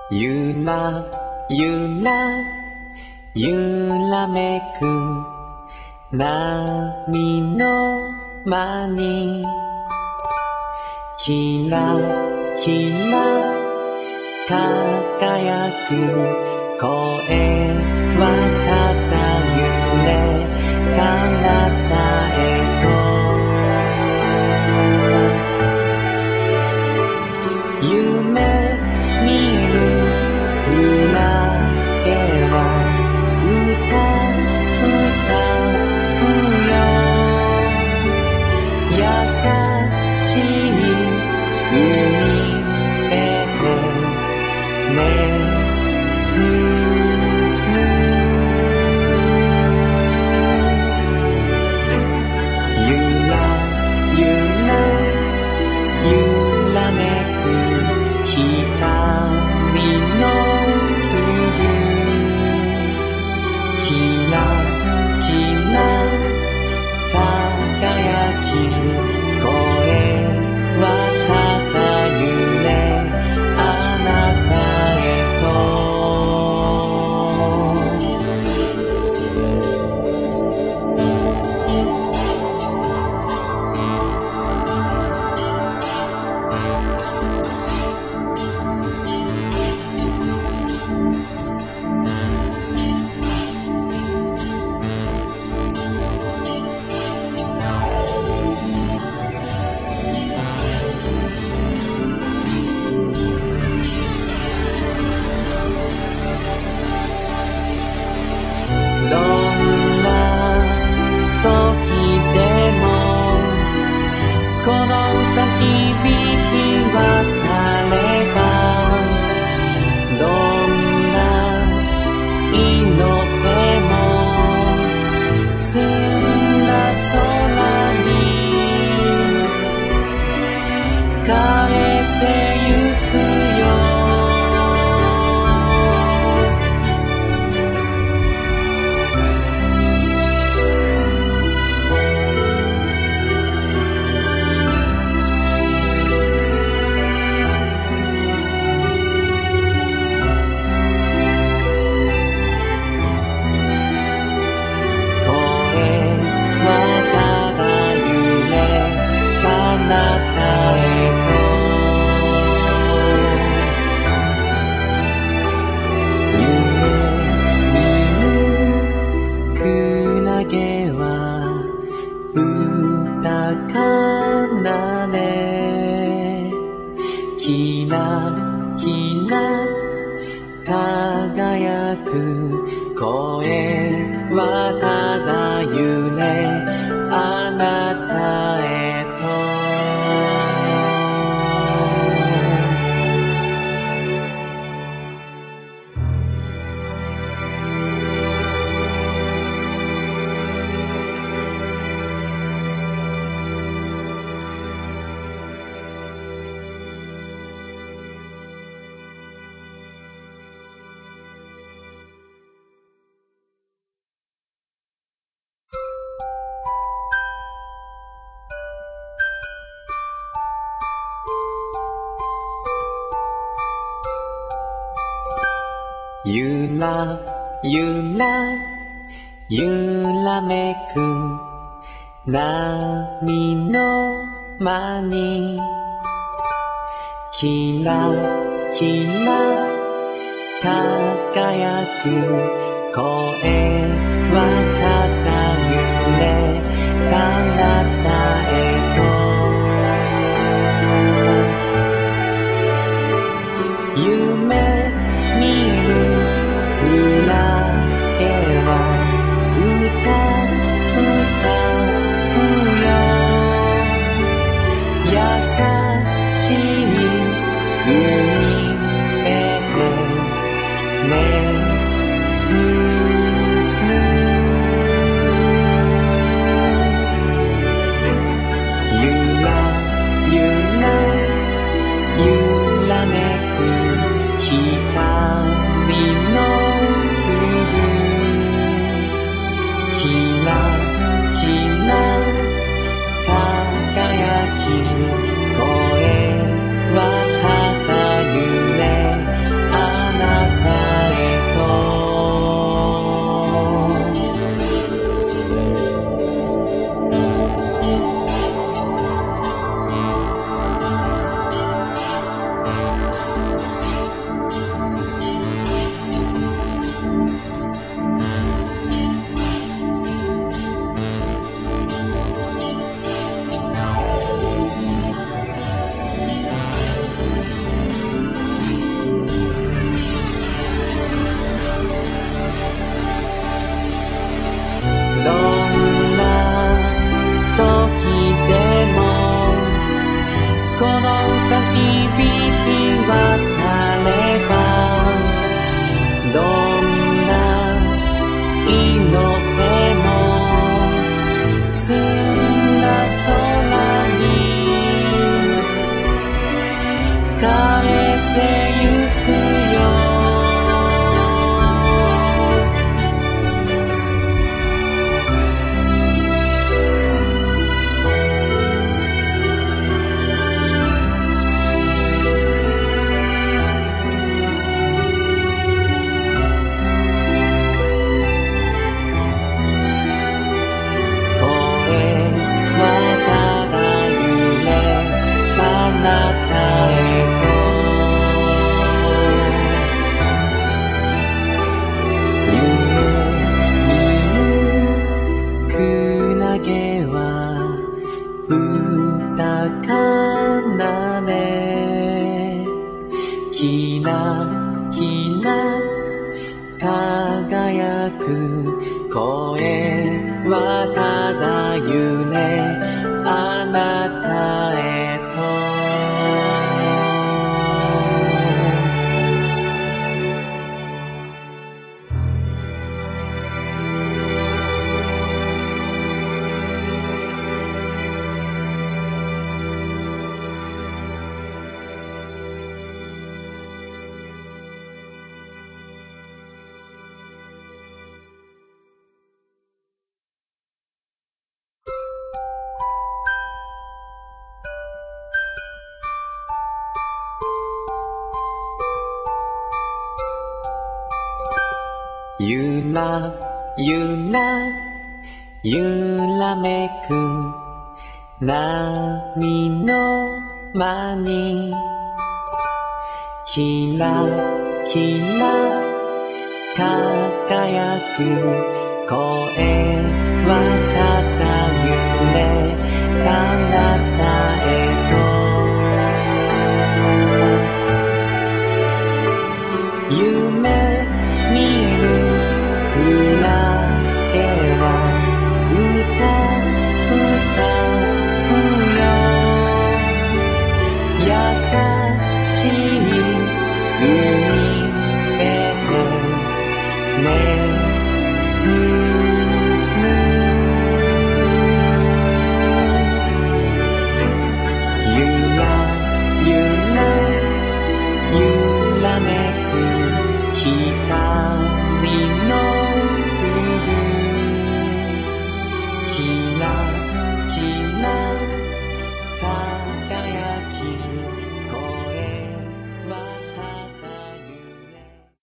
ゆらゆらゆらめく波の間にキラキラ輝く声はただ揺れ彼方へと夢見るクラゲは歌うよ優しい海辺で眠るゆらゆらゆらめく光の粒キラキラ輝き声はただ揺れあなたへとどんな時でもこの歌響き渡ればどんな色でも澄んだ空に変えてゆくよキラキラ輝く声はただ揺れあなたへとゆらゆらゆらめく波の間にキラキラ輝く声はただ揺れ彼方へと夢見るクラゲは歌うよ優しい海辺で眠る空に変えてゆくよ。キラキラ輝く声はただ夢あなたへと。ゆらゆらゆらめく波の間にキラキラ輝く声はただ夢